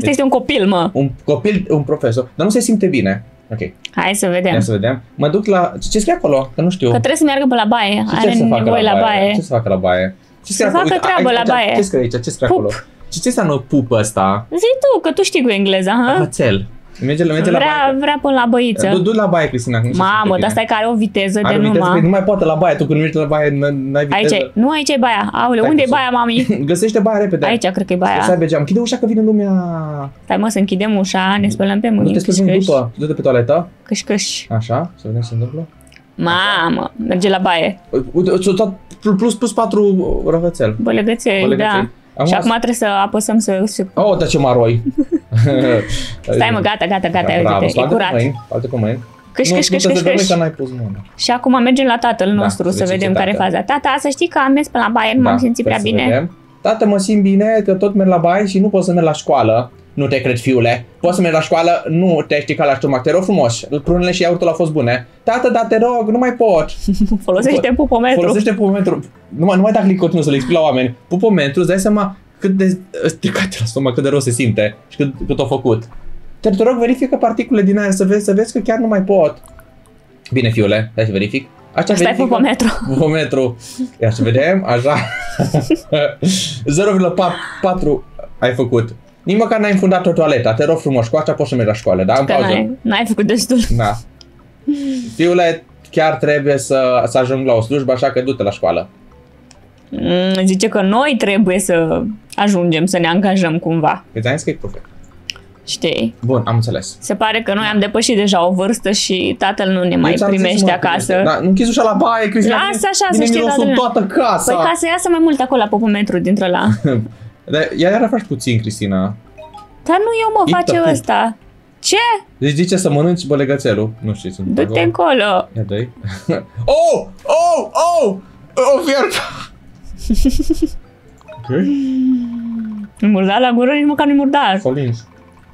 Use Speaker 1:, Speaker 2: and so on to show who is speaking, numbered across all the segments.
Speaker 1: Asta este un copil, mă.
Speaker 2: Un copil, un profesor, dar nu se simte bine. Ok.
Speaker 1: Hai să vedem.
Speaker 2: Ia să vedem. Mă duc la... Ce scrie acolo? Că nu știu.
Speaker 1: Că trebuie să meargă pe la baie.
Speaker 2: Ce
Speaker 1: Are nevoie la baie.
Speaker 2: Ce să facă la baie?
Speaker 1: Să facă treabă la baie.
Speaker 2: Ce scrie aici? Ce scrie acolo? Ce înseamnă pup ăsta?
Speaker 1: Zi tu, că tu știi cu engleza, ha?
Speaker 2: Hățel. Merge la baie.
Speaker 1: Vrea până la băiță.
Speaker 2: Du la baie, Cristina.
Speaker 1: Mamă, dar stai că are o viteză de
Speaker 2: numai. Nu mai poate la baie. Tu când mergi la baie, n-ai viteză.
Speaker 1: Aici e baia. Aoleu, unde e baia, mami?
Speaker 2: Găsește baia repede.
Speaker 1: Aici cred că e baia.
Speaker 2: Să geam. Închide ușa că vine lumea.
Speaker 1: Stai mă, să închidem ușa, ne spălăm pe mâini.
Speaker 2: Nu te speli după. Du-te pe toaletă.
Speaker 1: Câș.
Speaker 2: Așa, să vedem ce se întâmplă.
Speaker 1: Mamă, merge la baie.
Speaker 2: Plus 4 răhățel.
Speaker 1: Bălegăței, da. Și acum trebuie să apăsăm să...
Speaker 2: Oh, dar ce maroi!
Speaker 1: Stai mă, gata, uite, e curat.
Speaker 2: Alte pe mâini.
Speaker 1: Câș.
Speaker 2: Că n-ai pus mâna.
Speaker 1: Și acum mergem la tatăl nostru să vedem care e faza. Tata, să știi că am mers pe la baie, nu m-am simțit prea bine.
Speaker 2: Tată, mă simt bine, că tot merg la baie și nu pot să merg la școală. Nu te cred, fiule. Poți să mergi la școală, nu te-ai stricat la stomac. Te rog frumos. Prunele și iaurtul au fost bune. Tată, dar te rog, nu mai pot.
Speaker 1: Folosește pupometru.
Speaker 2: Numai dacă îi continuu să le explic la oameni. Pupometru, îți dai seama cât de stricat la stomac, cât de rău se simte și cât a făcut. Te rog, verifică particulele din aia să vezi că chiar nu mai pot. Bine, fiule, hai să verific.
Speaker 1: Asta e
Speaker 2: pupometru. Ia să vedem, așa. 0,4 ai făcut. Nici măcar n-ai înfundat o toaleta. Te rog frumos, cu asta poți să mergi la școală, da?
Speaker 1: N-ai făcut destul.
Speaker 2: Da. Fiule, chiar trebuie să ajung la o slujbă, așa că du-te la școală.
Speaker 1: Zice că noi trebuie să ajungem să ne angajăm cumva.
Speaker 2: Îți am zis că e perfect.
Speaker 1: Știi?
Speaker 2: Bun, am înțeles.
Speaker 1: Se pare că noi am depășit deja o vârstă și tatăl nu ne mai primește acasă.
Speaker 2: Da, nu închizi ușa la baie, Cristina.
Speaker 1: Lasă așa, să știi tatăl.
Speaker 2: Toată casa.
Speaker 1: Păi ca să iasă mai mult acolo la pupometru dintre ăla.
Speaker 2: Iar faci puțin, Cristina.
Speaker 1: Dar nu eu mă face ăsta. Ce?
Speaker 2: Deci zice să mănânci bălegățelul. Nu știu, sunt
Speaker 1: du-te încolo.
Speaker 2: Ia dă-i. Oh, fiert. Ok.
Speaker 1: Murdar la gură, nici măcar nu-i murdar.
Speaker 2: Solins.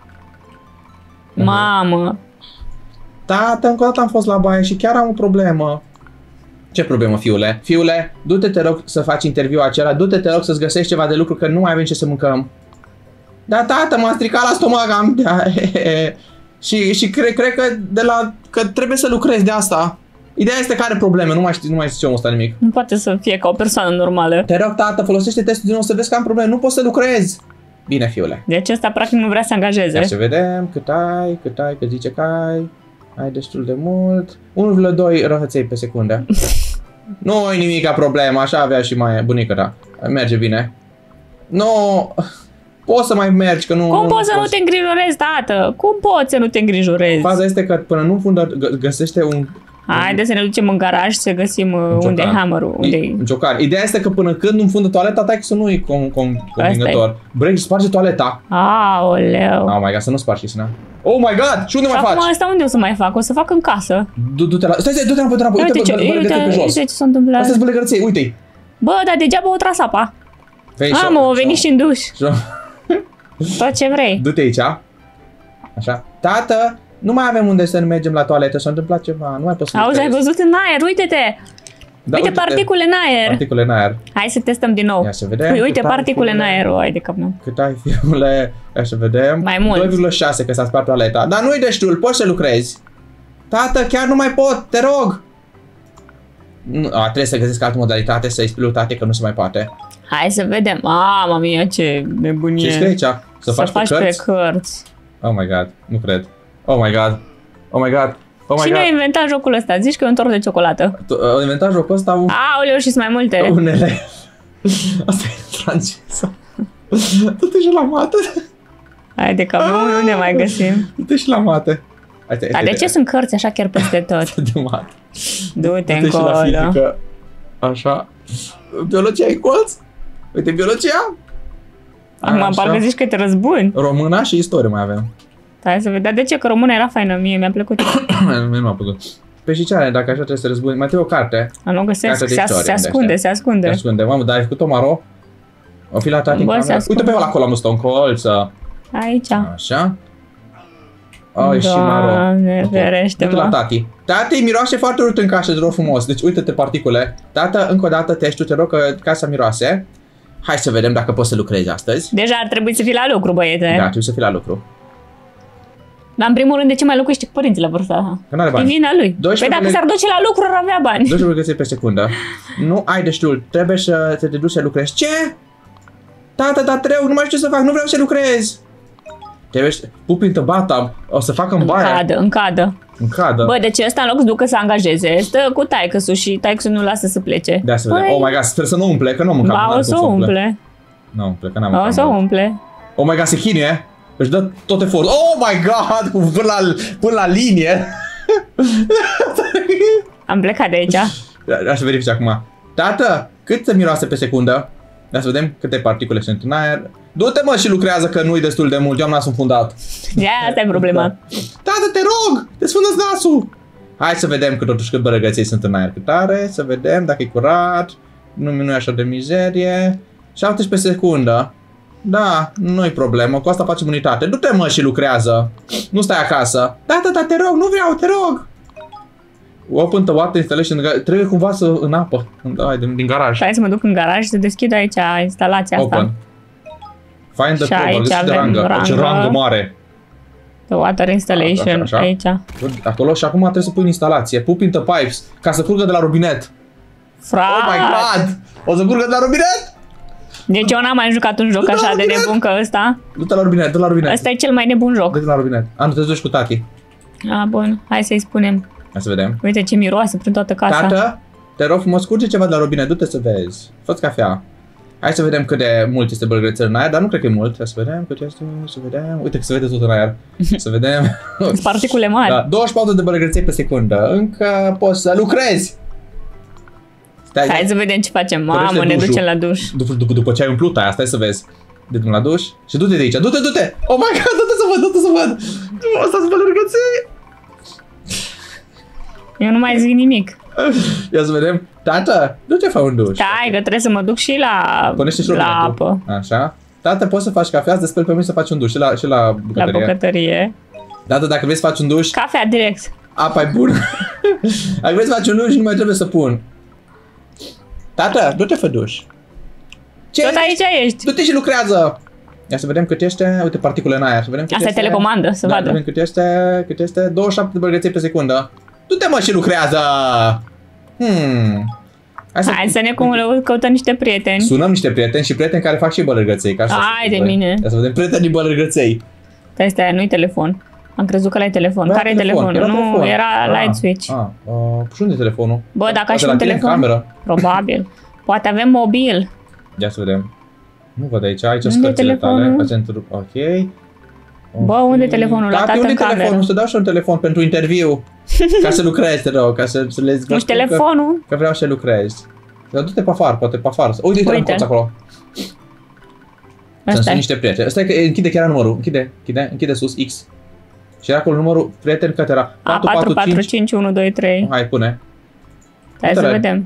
Speaker 1: Mamă.
Speaker 2: Tată, încă o dată am fost la baie și chiar am o problemă. Ce problemă, fiule? Fiule, du-te, te rog, să faci interviul acela, du-te, te rog, să-ți găsești ceva de lucru, că nu mai avem ce să mâncăm. Da, tată, m-a stricat la stomac, și cred că trebuie să lucrezi de asta. Ideea este că are probleme, nu mai știu omul ăsta nimic.
Speaker 1: Nu poate să fie ca o persoană normală.
Speaker 2: Te rog, tată, folosește testul din nou să vezi că am probleme, nu poți să lucrezi. Bine, fiule.
Speaker 1: Deci ăsta practic nu vrea să angajeze.
Speaker 2: Ia să vedem cât ai, că zice că ai destul de mult. 1,2 răhăței pe secundă. Nu ai nimica problemă, așa avea și mai bunica ta. Merge bine. Nu, poți să mai mergi, că nu...
Speaker 1: Cum poți să nu te îngrijorezi, tată? Cum poți să nu te îngrijorezi?
Speaker 2: Faza este că până nu fundă, găsește un...
Speaker 1: Haideți să ne ducem în garaj să găsim unde e hammerul.
Speaker 2: Un ciocan. Ideea este că până când nu fundă toaleta, tai că să nu e convingător. Break, sparge toaleta.
Speaker 1: Aoleu.
Speaker 2: Oh my god, să nu spargi, Cristina. Oh my god, și unde mai faci?
Speaker 1: Acum asta unde o să mai fac? O să fac în casă.
Speaker 2: Du-te la... Stai, du-te înapoi. Uite bălegăței pe jos.
Speaker 1: Uite ce s-a întâmplat.
Speaker 2: Astea-s bălegăței, uite-i.
Speaker 1: Bă, dar degeaba o tras apa. Mă, o veni și în duș. Tot ce vrei.
Speaker 2: Du-te aici. Așa. Tată, nu mai avem unde să ne mergem la toaletă, s-a întâmplat ceva, nu mai poți să...
Speaker 1: Auzi, ai văzut în aer, uite-te! Da, uite particule în aer!
Speaker 2: Particule în aer.
Speaker 1: Hai să testăm din nou.
Speaker 2: Ia să vedem.
Speaker 1: Uite particule în aer, ai de cap meu.
Speaker 2: Cât ai, fiule? Ia să vedem.
Speaker 1: Mai mult.
Speaker 2: 2,6 că s-a spart toaleta. Dar nu-i destul, poți să lucrezi. Tată, chiar nu mai pot, te rog! Trebuie să găsesc altă modalitate, să-i spui lui tate că nu se mai poate.
Speaker 1: Hai să vedem. Mama mia, ce nebunie.
Speaker 2: Ce scrie aici? Să faci pe
Speaker 1: cărți?
Speaker 2: Oh my god, nu cred. Oh my god. Oh my god.
Speaker 1: Cine a inventat jocul ăsta? Zici că e un tort de ciocolată.
Speaker 2: A inventat jocul ăsta?
Speaker 1: Aoleu, și sunt mai multe.
Speaker 2: Unele. Asta e franceză. Du-te și la mate.
Speaker 1: Hai de cap, unde mai găsim?
Speaker 2: Du-te și la mate.
Speaker 1: Dar de ce sunt cărți așa chiar peste tot?
Speaker 2: De mate.
Speaker 1: Du-te încolo.
Speaker 2: Și la fizică. Așa. Biologia e colț? Uite, biologia.
Speaker 1: Acum parcă zici că te răzbuni.
Speaker 2: Româna și istorie mai avem.
Speaker 1: Hai să vedem. De ce? Că româna era faină, mie mi-a plăcut.
Speaker 2: Mie m-a plăcut. Pe și ce are, dacă așa trebuie să răzbuni? Mai trebuie o carte.
Speaker 1: Nu găsesc, se ascunde. Se
Speaker 2: ascunde. Mamă, dar ai făcut-o maro? O fi la tati în cameră? Uite pe ăla acolo, am un colț.
Speaker 1: Aici.
Speaker 2: Așa. Ai și maro.
Speaker 1: Ferește-mă.
Speaker 2: La tati. Tati, miroase foarte urât în casă, te rog frumos. Deci uite-te particule. Tată, încă o dată tești, te rog că casa miroase. Hai să vedem dacă poți să lucrezi astăzi.
Speaker 1: Deja ar trebui să fii la lucru, băiete.
Speaker 2: Da, trebuie să fii la lucru.
Speaker 1: Dar în primul rând, de ce mai locuiește cu părinții la vârsta asta?
Speaker 2: Că n-are bani.
Speaker 1: E vina lui. Păi dacă s-ar duce la lucru, ar avea bani.
Speaker 2: 12 bălăgăței pe secundă. Nu ai destul. Trebuie să te duci să lucrezi. Ce? Tata, dar trebuie, nu mai știu ce să fac. Nu vreau să lucrez. Trebuie să... Pupi în tăbata. O să facă în baia.
Speaker 1: În cadă. Bă, deci ăsta în loc să ducă să angajeze, stă cu taică-sul și taică-sul nu lasă să plece.
Speaker 2: De asta vedem. Oh my god, sper să nu umple, că nu am mâncat.
Speaker 1: Ba, o să umple.
Speaker 2: Nu umple, că n-am mâncat.
Speaker 1: O să umple.
Speaker 2: Oh my god, se chinuie. Își dă tot efortul. Oh my god, până la linie.
Speaker 1: Am plecat de aici.
Speaker 2: Aș verifica acum. Tată, cât se miroase pe secundă? Ia să vedem câte particule sunt în aer. Du-te mă și lucrează că nu-i destul de mult. Eu am nasul fundat.
Speaker 1: Ia, asta e problema.
Speaker 2: Tată, te rog, desfundă-ți nasul. Hai să vedem că totuși cât bălăgăței sunt în aer. Cât are, să vedem dacă e curat. Nu e așa de mizerie. 17 pe secundă. Da, nu-i problemă, cu asta facem unitate. Du-te mă și lucrează. Nu stai acasă. Da, te rog, nu vreau, te rog. Open the water installation. Trebuie cumva să în apă. Din garaj.
Speaker 1: Hai să mă duc în garaj și să deschid aici instalația asta.
Speaker 2: Open. Find the probe. Deschide rangă. Ce rangă mare.
Speaker 1: The water installation. Așa. Aici.
Speaker 2: Acolo și acum trebuie să pui în instalație. Pup in the pipes. Ca să curgă de la robinet. Oh my god. O să curgă de la robinet?
Speaker 1: Deci eu n-am mai jucat un joc așa de nebun ca ăsta.
Speaker 2: Du-te la robinet, du-te la robinet.
Speaker 1: Ăsta e cel mai nebun joc.
Speaker 2: Du-te la robinet. Nu te duci cu tati.
Speaker 1: Bun, hai să-i spunem.
Speaker 2: Hai să vedem.
Speaker 1: Uite ce miroase prin toată casa.
Speaker 2: Tată, te rog frumos, curge ceva de la robinet, du-te să vezi. Fă-ți cafea. Hai să vedem cât de mult este bălăgățel în aer, dar nu cred că e mult. Hai să vedem cât este, să vedem. Uite că se vede tot în aer. Să vedem.
Speaker 1: Sunt particule mari.
Speaker 2: Da, 24 de bălăgăței pe secundă. Încă poți să lucrezi. Stai,
Speaker 1: hai să vedem ce facem. Mamă, ne ducem la duș.
Speaker 2: După ce ai umplut aia, stai să vezi. Du-te la duș și du-te de aici. Du-te! Oh my god, du-te să văd, du-te să văd. Asta sunt bălăgăței.
Speaker 1: Eu nu mai zic nimic.
Speaker 2: Ia să vedem. Tată, du-te fă un duș.
Speaker 1: Stai, că trebuie să mă duc și la apă.
Speaker 2: Așa. Tată, poți să faci cafea, îți despeli pe mine să faci un duș și la bucătărie.
Speaker 1: La bucătărie.
Speaker 2: Tată, dacă vrei să faci un duș...
Speaker 1: Cafea, direct.
Speaker 2: Apa e bună. Dacă vrei să faci un duș, nu mai trebuie să pun. Tată, du-te fă duș.
Speaker 1: Ce? Tot aici ești.
Speaker 2: Du-te și lucrează. Ia să vedem cât este. Uite particule în aer. Să vedem cât
Speaker 1: asta
Speaker 2: este.
Speaker 1: E telecomandă, să vadă.
Speaker 2: Să vedem cât este. 27 de bălăgăței pe secundă. Du-te mă și lucrează.
Speaker 1: Hai să ne căutăm niște prieteni.
Speaker 2: Sunăm niște prieteni și prieteni care fac și bălăgăței.
Speaker 1: Hai de mine.
Speaker 2: Ia să vedem prietenii bălăgăței.
Speaker 1: Stai, nu-i telefon. Am crezut că l-ai telefon. Care e telefonul? Nu, era light switch.
Speaker 2: Și unde e telefonul?
Speaker 1: Bă, dacă aș fi un telefon, probabil. Poate avem mobil.
Speaker 2: Ia să vedem. Nu văd aici, scărțile tale. Ok.
Speaker 1: Bă, unde e telefonul? La tată în cameră.
Speaker 2: Nu să dau și un telefon pentru interviu. Ca să lucrezi, te rog, ca să le zic.
Speaker 1: Nu-și telefonul?
Speaker 2: Că vreau să lucrezi. Dar du-te pe afară, poate pe afară. Uite, am colț acolo. Sunt niște prieteni. Stai că închide chiar numărul. Închide sus, X. Și era acolo numărul prieten cât era?
Speaker 1: 445 123.
Speaker 2: Hai, pune.
Speaker 1: Hai să vedem.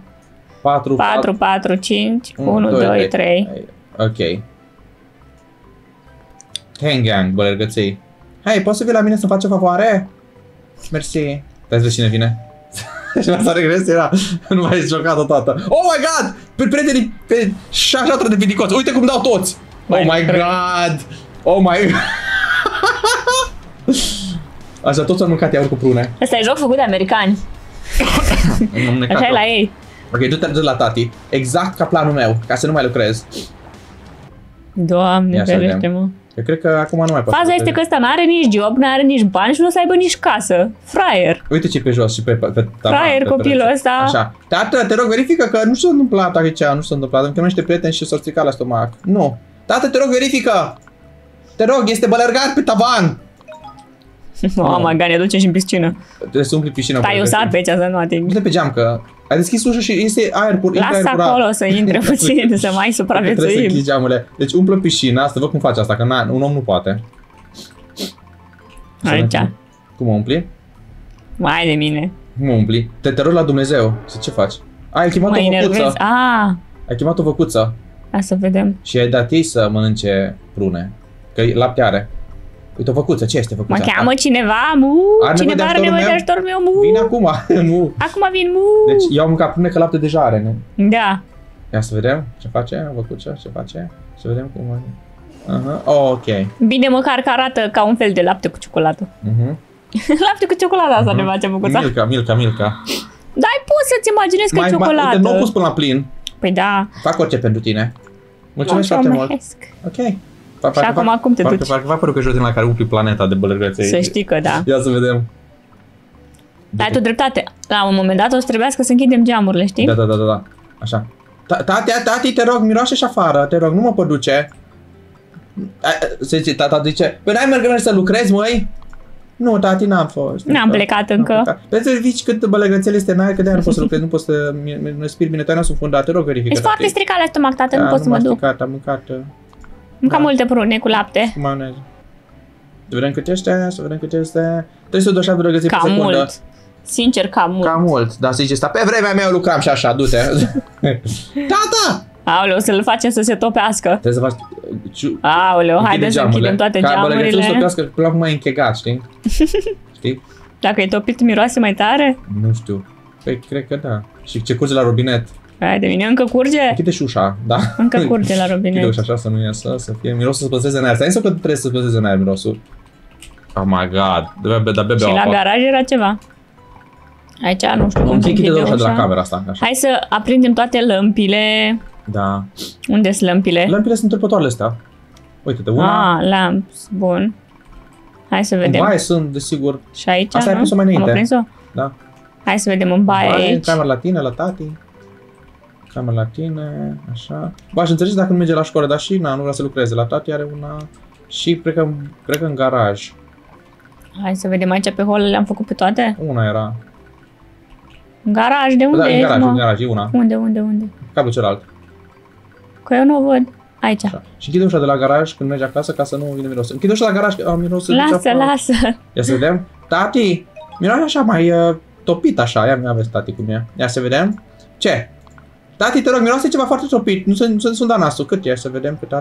Speaker 1: 445 123.
Speaker 2: Ok. Hang, bălăgăței. Hai, poți să vii la mine să faci o favoare? Mersi. Stai să vezi cine vine. Și la asta regres era. Nu mai ești jocat-o toată. Oh my god! Pe prietenii, pe 6 de vidicoți. Uite cum dau toți. Oh my god! Oh my god! Așa, toți au mâncat iaurt cu prune.
Speaker 1: Ăsta e joc făcut de americani. Așa e la ei.
Speaker 2: Ok, du-te la tati. Exact ca planul meu, ca să nu mai lucrez.
Speaker 1: Doamne, ferește-mă.
Speaker 2: Eu cred că acum nu mai poate.
Speaker 1: Faza este că ăsta n-are nici job, n-are nici bani și nu o să aibă nici casă. Fraier.
Speaker 2: Uite ce pe jos și pe tavan.
Speaker 1: Fraier copilul ăsta.
Speaker 2: Așa. Tată, te rog, verifică că nu s-a întâmplat aici, nu s-a întâmplat. Îmi niște prieteni și s-au stricat la stomac. Nu. Tată, te rog, verifică. Te rog, este bălergat pe tavan.
Speaker 1: Oh my god, ne ducem și în piscină.
Speaker 2: Trebuie să umpli piscina.
Speaker 1: Stai, eu sar pe aici să nu ating.
Speaker 2: Du-te pe geam că ai deschis ușa și este aer pur.
Speaker 1: Lasă acolo să intre puțin, să mai supraviețuim.
Speaker 2: Trebuie să închizi geamurile. Deci umplă piscina, să văd cum faci asta, că un om nu poate.
Speaker 1: Aici.
Speaker 2: Cum umpli?
Speaker 1: Mai de mine.
Speaker 2: Cum umpli? Te rog la Dumnezeu. Ce faci? Ai chemat o văcuță. Ai chemat o văcuță.
Speaker 1: Hai să vedem.
Speaker 2: Și ai dat ei să mănânce prune. Că lapte are. Uite o văcuță, ce este văcuța?
Speaker 1: Mă cheamă cineva, cineva are nevoie de ajutorul meu,
Speaker 2: Vine acum,
Speaker 1: Acum vin,
Speaker 2: Deci eu am mâncat prune că lapte deja are, nu?
Speaker 1: Da.
Speaker 2: Ia să vedem ce face, am făcut ce face. Să vedem cum... ok.
Speaker 1: Bine, măcar că arată ca un fel de lapte cu ciocolată. Lapte cu ciocolată asta ne face Măcuța.
Speaker 2: Milka.
Speaker 1: Da, ai pus să-ți imaginezi că e ciocolată.
Speaker 2: Nu o pus până la plin.
Speaker 1: Păi da.
Speaker 2: Fac orice pentru tine. Mulțumesc foarte mult. Ok.
Speaker 1: Și acum cum te duci?
Speaker 2: Parcă părul că joci din la care umpli planeta de bălărgăței.
Speaker 1: Să știi că da.
Speaker 2: Ia să vedem.
Speaker 1: Ai tu dreptate. La un moment dat o să trebuiască să închidem geamurile, știi?
Speaker 2: Da. Așa. Tati, te rog, miroase și afară, te rog, nu mă pot duce. Tata zice, păi n-ai merg să lucrezi, măi? Nu, tati, n-am fost.
Speaker 1: N-am plecat încă.
Speaker 2: Vezi să zici cât bălăgățel este în aer, că de-aia nu poți să lucrezi, nu poți să respiri bine, tu n-a sufundat, te rog, verifică.
Speaker 1: Ești foarte stricat la stomac, tată, nu pot să mă duc.
Speaker 2: Am mâncat.
Speaker 1: Mâncat multe prune cu lapte.
Speaker 2: Cu maioneză. Să vedem cât este, 327 de răgății pe secundă.
Speaker 1: Cam mult. Sincer, cam mult.
Speaker 2: Cam mult, dar să zice asta, pe vremea mea eu lucram și așa, du-te. Tata!
Speaker 1: Aoleu, să-l facem să se topească.
Speaker 2: Trebuie să faci...
Speaker 1: Aoleu, haide să închidem toate geamurile. Ca bălăgățul să topească, până acum e închegat, știi? Dacă e topit, miroase mai tare?
Speaker 2: Nu știu. Păi, cred că da. Și ce curge la robinet?
Speaker 1: Hai de mine, încă curge?
Speaker 2: Închide și ușa, da.
Speaker 1: Încă curge la robinet.
Speaker 2: Închide ușa așa să nu iasă, să fie mirosul să păstreze în aer. Stai să că trebuie să păstreze în aer mirosul. Oh my god, dar bebe
Speaker 1: și
Speaker 2: apă.
Speaker 1: la garaj era ceva. Aici nu știu cum se închide ușa.
Speaker 2: De la camera asta. Așa.
Speaker 1: Hai să aprindem toate lămpile.
Speaker 2: Da.
Speaker 1: Unde sunt lămpile?
Speaker 2: Lămpile sunt întâmplătoarele astea. Uite-te, una.
Speaker 1: Lamps, bun. Hai să vedem.
Speaker 2: În baie sunt, desigur.
Speaker 1: Și aici,
Speaker 2: asta ai prins-o mai înainte.
Speaker 1: Am aprins-o?
Speaker 2: Da.
Speaker 1: Hai să vedem în baie aici.
Speaker 2: Camera la tine, la tati. Camera la tine, așa. Bă, aș înțelege dacă nu merge la școală, dar și nu vrea să lucreze. La tati are una și cred că în garaj.
Speaker 1: Hai să vedem aici pe hol, le-am făcut pe toate?
Speaker 2: Una era.
Speaker 1: În garaj, de unde
Speaker 2: da,
Speaker 1: ești,
Speaker 2: în garaj, e una.
Speaker 1: Unde?
Speaker 2: Cablul celălalt.
Speaker 1: Că eu nu o văd. Aici.
Speaker 2: Așa. Și închide ușa de la garaj când mergi acasă ca să nu vină miros. Închide ușa de la garaj, că miros.
Speaker 1: Lasă.
Speaker 2: Ia să vedem. Tati, miroase așa mai topit așa. Ia vezi tati cum e. Ia să vedem. Ce? Tati, te rog, miroase ceva foarte topit. Nu sunt da nasul. Cât e? Să vedem cât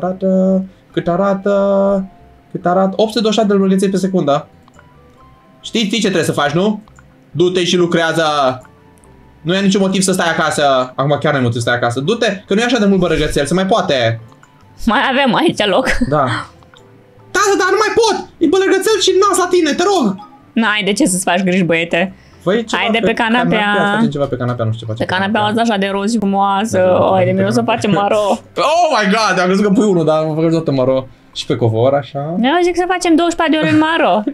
Speaker 2: arată. 827 de bălăgăței pe secundă. Știi ce trebuie să faci, nu? Du-te și lucrează. Nu e niciun motiv să stai acasă. Acum chiar nu e motiv să stai acasă. Du-te, că nu e așa de mult bălăgățel, se mai poate.
Speaker 1: Mai avem aici loc.
Speaker 2: Da. Tată, dar nu mai pot! E bălăgățel și nas la tine, te rog!
Speaker 1: N-ai de ce să-ți faci griji, băiete.
Speaker 2: Haide
Speaker 1: pe canapea.
Speaker 2: Facem ceva pe canapea, nu știu ce facem.
Speaker 1: Pe canapea asta așa de roz și frumoasă. Hai de mine o să facem maro.
Speaker 2: Oh my god, am crezut că pui unul, dar am făcut toată maro. Și pe covor, așa.
Speaker 1: Eu zic să facem 24 de ore în maro.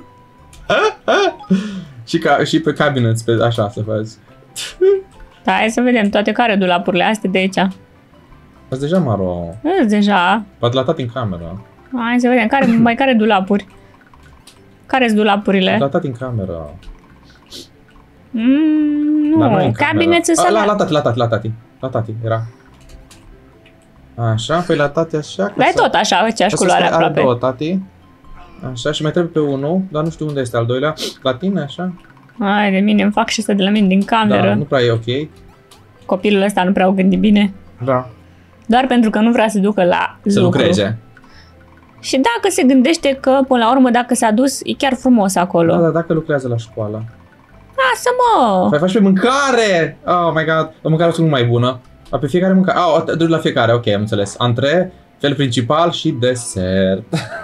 Speaker 2: Și pe cabinet, așa să faci.
Speaker 1: Da, hai să vedem toate care dulapurile astea de aici.
Speaker 2: Ați deja maro.
Speaker 1: Deja.
Speaker 2: Poate la tati în cameră.
Speaker 1: Hai să vedem, care dulapuri? Care-s dulapurile?
Speaker 2: La tati în cameră.
Speaker 1: Nu, cabinetul să...
Speaker 2: La tati era. Așa, păi la tati așa.
Speaker 1: Dar e tot așa, aceeași culoare aproape.
Speaker 2: Are două tati. Așa, și mai trebuie pe unul, dar nu știu unde este al doilea. La tine, așa.
Speaker 1: Hai de mine, îmi fac și ăsta de la mine din cameră.
Speaker 2: Da, nu prea e ok.
Speaker 1: Copilul ăsta nu prea o gândi bine.
Speaker 2: Da.
Speaker 1: Doar pentru că nu vrea să ducă la
Speaker 2: să
Speaker 1: lucru.
Speaker 2: Lucreze.
Speaker 1: Și dacă se gândește că, până la urmă, dacă s-a dus, e chiar frumos acolo.
Speaker 2: Da, dacă lucrează la școală.
Speaker 1: Lasă-mă!
Speaker 2: Păi faci pe mâncare! Oh my god, la mâncare o să nu mai bună. Pe fiecare mâncare. Duci la fiecare, ok, am înțeles. Antre, fel principal și desert.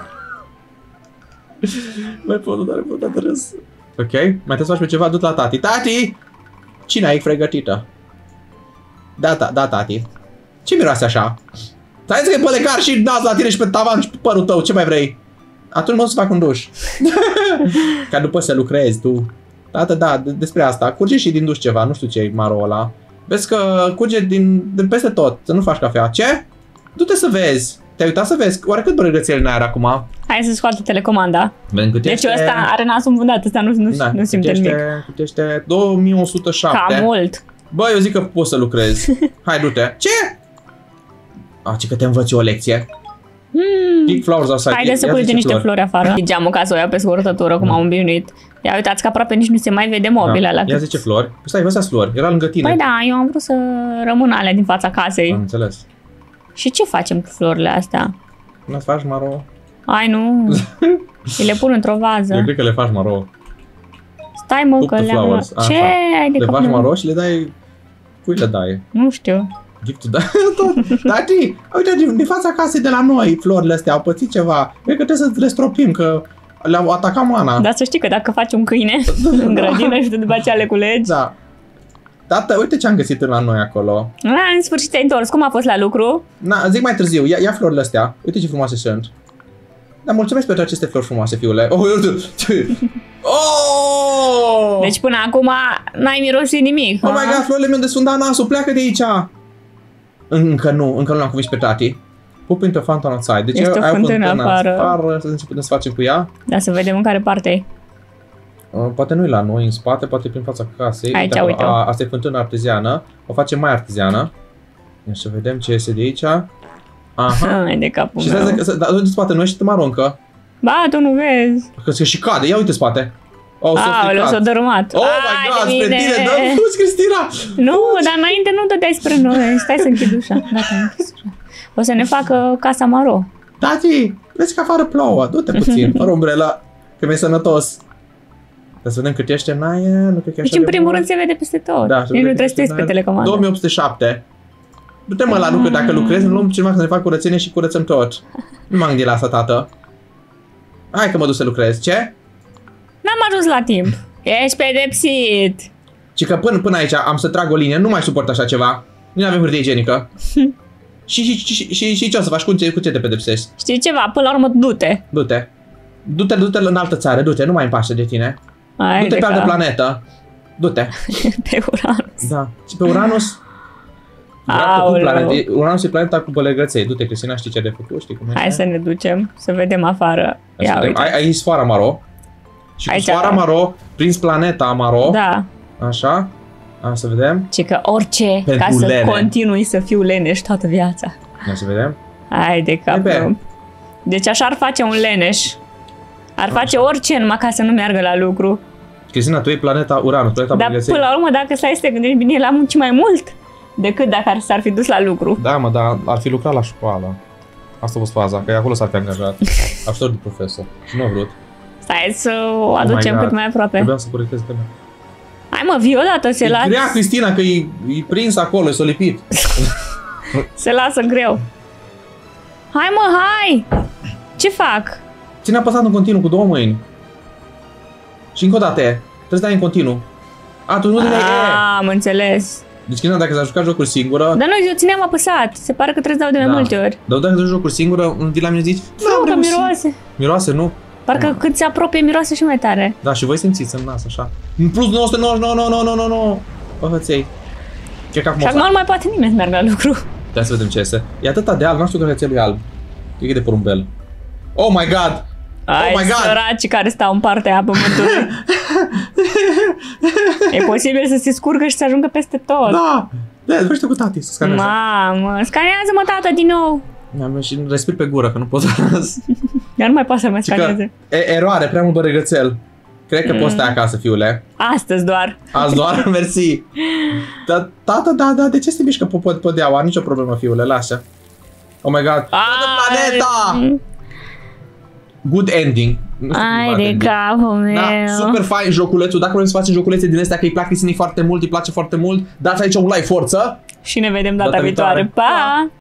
Speaker 2: Mai pot, dar pot de râs. Ok, mai trebuie să faci pe ceva, du-te la tati. Tati! Cine ai pregătită? Da, tati. Ce miroase așa? Stai că e pălecar și nas la tine și pe tavan și pe părul tău, ce mai vrei? Atunci mă să fac un duș. Ca după să lucrezi tu. Da, despre asta. Curge și din duș ceva, nu știu ce e maro ăla. Vezi că curge de peste tot, să nu faci cafea. Ce? Du-te să vezi. Te-ai uitat să vezi? Oare cât bălăgățel n-ai acum?
Speaker 1: Hai să scoată telecomanda.
Speaker 2: Deci
Speaker 1: ăsta are nasul înfundat, ăsta nu simte nimic.
Speaker 2: Câtește 2107.
Speaker 1: Cam mult.
Speaker 2: Bă, eu zic că poți să lucrezi. Hai, du-te. Ce? Ce că te învăț eu o lecție. Pick flowers outside.
Speaker 1: Haide să culege niște flori afară. Geamul ca să o ia pe scurtătură, cum am obișnuit. Ia uitați că aproape nici nu se mai vede mobila la cât.
Speaker 2: Ia zice flori. Stai, vă flori. Era lângă tine.
Speaker 1: Păi da, eu am vrut să rămân alea din fața casei.
Speaker 2: Am înțeles.
Speaker 1: Și ce facem cu florile astea?
Speaker 2: Nu faci maro?
Speaker 1: Ai, nu. Le pun într-o vază.
Speaker 2: Eu cred că le faci maro.
Speaker 1: Stai mă că le-am... Ce?
Speaker 2: Le faci maro și le dai... Cui le dai?
Speaker 1: Nu știu.
Speaker 2: Giftul, da, tot. Dar, uite, din fața casei de la noi, florile astea au pățit ceva. Cred că trebuie să le stropim, că le-au atacat mana.
Speaker 1: Dar să știi că dacă faci un câine în grădină și după aceea le culegi...
Speaker 2: Da. Tată, uite ce am găsit la noi acolo.
Speaker 1: În sfârșit te-ai întors. Cum a fost la lucru?
Speaker 2: Na, zic mai târziu. Ia florile astea. Uite ce frumoase sunt. Dar mulțumesc pentru aceste flori frumoase, fiule. Oh!
Speaker 1: Deci până acum n-ai mirosit nimic.
Speaker 2: Oh my god, florile mi-au desfundat nasul. Pleacă de aici. Încă nu l-am convins pe tati. Pup into fountain outside. Deci
Speaker 1: este o fântână afară.
Speaker 2: Să începem să facem cu ea.
Speaker 1: Da, să vedem în care parte e.
Speaker 2: Poate nu e la noi în spate, poate prin fața casei.
Speaker 1: Aici, uite.
Speaker 2: Asta e fântână arteziană. O facem mai arteziană. Ia să vedem ce iese de aici. Aha.
Speaker 1: Hai de capul
Speaker 2: și
Speaker 1: meu.
Speaker 2: Dar în spate nu ești mă aruncă.
Speaker 1: Ba, tu nu vezi.
Speaker 2: Că și cade. Ia uite spate.
Speaker 1: Aoleu, s-a dărâmat.
Speaker 2: Oh my god, spre tine, dă fugi, Cristina!
Speaker 1: Nu, dar înainte nu dădeai spre noi. Stai să închid ușa. Gata, am închis ușa. O să ne facă casa maro.
Speaker 2: Tati, vezi că afară plouă. Du-te puțin, fără umbrela, că mi-e sănătos. Dar să vedem cât ești în aia, nu cred că
Speaker 1: deci în primul rând se vede peste tot.
Speaker 2: Da,
Speaker 1: nici nu trebuie să te pe telecomandă.
Speaker 2: 2807. Du-te mă la lucru, dacă lucrezi, luăm cineva să ne facă curățenie și curățăm tot. Nu m-am gândit la asta, tată. Hai că mă duc să lucrez. Ce?
Speaker 1: N-am ajuns la timp. Ești pedepsit.
Speaker 2: Și că până aici am să trag o linie, nu mai suport așa ceva. Nu avem hârtie igienică. Și ce o să faci? Cu ce te pedepsești?
Speaker 1: Știi ceva? Până la urmă, du-te.
Speaker 2: Du-te în altă țară, du-te, nu mai îmi pasă de tine. Du-te pe altă planetă. Du-te.
Speaker 1: Pe Uranus.
Speaker 2: Da. Și pe Uranus... Uranus e planeta cu bălegăței. Du-te, Cristina, știi ce de făcut? Știi cum e?
Speaker 1: Hai să ne ducem, să vedem afară. Ia, uite.
Speaker 2: Ai sfoara maro. Și cu sfoara maro, prins planeta maro.
Speaker 1: Da.
Speaker 2: Așa. Să vedem.
Speaker 1: Ce că orice,
Speaker 2: pentru
Speaker 1: ca să
Speaker 2: lene.
Speaker 1: Continui să fiu leneș toată viața.
Speaker 2: Ia să vedem.
Speaker 1: Hai de capul. Deci așa ar face un leneș. Ar face orice numai ca să nu meargă la lucru.
Speaker 2: Cristina, tu e planeta Uranus, planeta bălegăței.
Speaker 1: Dar până la urmă, dacă stai să te gândești bine, el a muncit mai mult decât dacă s-ar fi dus la lucru.
Speaker 2: Da, mă, dar ar fi lucrat la școală. Asta a fost faza, că acolo s-ar fi angajat. Ajutor de profesor. Și nu a vrut.
Speaker 1: Stai să o aducem cât mai aproape.
Speaker 2: Trebuia să corectez tema.
Speaker 1: Hai mă, vii odată, se lasă.
Speaker 2: E grea, Cristina, că e prins acolo, e s-o lipit.
Speaker 1: Se lasă greu. Hai mă, hai! Ce fac?
Speaker 2: Ține apăsat în continuu cu două mâini. Și încă o dată e. Trebuie să dai în continuu. Tu nu dai
Speaker 1: am înțeles.
Speaker 2: Deci, Cristina, dacă s-a jucat jocuri singură...
Speaker 1: Dar noi eu țineam apăsat. Se pare că trebuie să dau de mai multe ori.
Speaker 2: Dar dacă joci jocuri singură, vii la mine zici...
Speaker 1: Nu, că miroase.
Speaker 2: Miroase, nu?
Speaker 1: Parcă cât se apropie, miroase și mai tare.
Speaker 2: Da, și voi simțiți în nas, așa. În plus 999, hăței.
Speaker 1: Și acum nu mai poate nimeni să meargă la lucru.
Speaker 2: Ia să vedem ce este. E atâta de alb, nu știu că hățelul e alb. E de porumbel. Oh my god!
Speaker 1: Ai săracii care stau în partea aia pământului. E posibil să se scurgă și să ajungă peste tot.
Speaker 2: Da! Vorbește cu tati să scaneze.
Speaker 1: Mamă, scanează-mă, tată, din nou.
Speaker 2: Și respir pe gură, că nu pot să las.
Speaker 1: Dar nu mai poate să mai scaneze.
Speaker 2: Eroare, prea mult băregățel. Cred că poți stai acasă, fiule.
Speaker 1: Astăzi doar.
Speaker 2: Azi doar, mersi. Tată, da, de ce se mișcă podeaua? Nicio problemă, fiule, lasă. Oh my god. Toată planeta! Good ending.
Speaker 1: Ai de capul meu.
Speaker 2: Da, super fain joculețul. Dacă vrem să facem joculețe din astea, că îi plac Cristinei foarte mult, îi place foarte mult, dați aici un like, forță.
Speaker 1: Și ne vedem data viitoare. Pa!